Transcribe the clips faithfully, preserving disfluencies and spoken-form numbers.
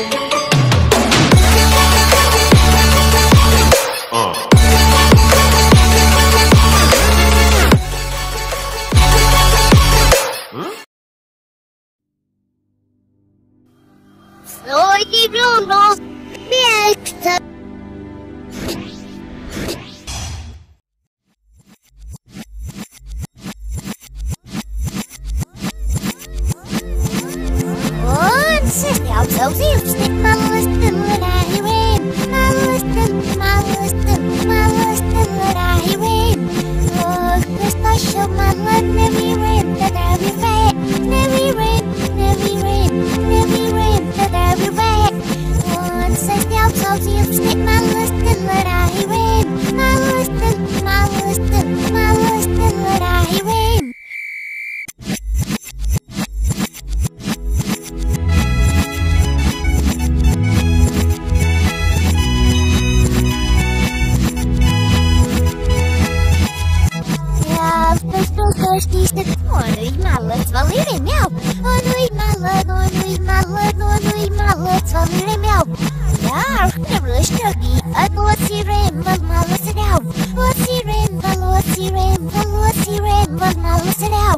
Soy Bruno, mi ex. Out so stick my listen when I hear him. My listen, my listen, my listen when I hear him. Oh, Chris, I show my love, never rain, that I be back. Never rain, never rain, never rain, that I be back. Once I stay out so stick my listen when I hear him. My listen, my listen, my listen when I hear him. Он и мало свалили мяу, он и мало, он и мало, он и мало свалили мяу. Я архневлю штуки, а вот сирен, вот мало сидяу. Вот сирен, вот сирен, вот сирен, вот мало сидяу.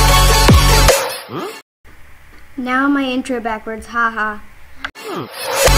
Now my intro backwards, haha.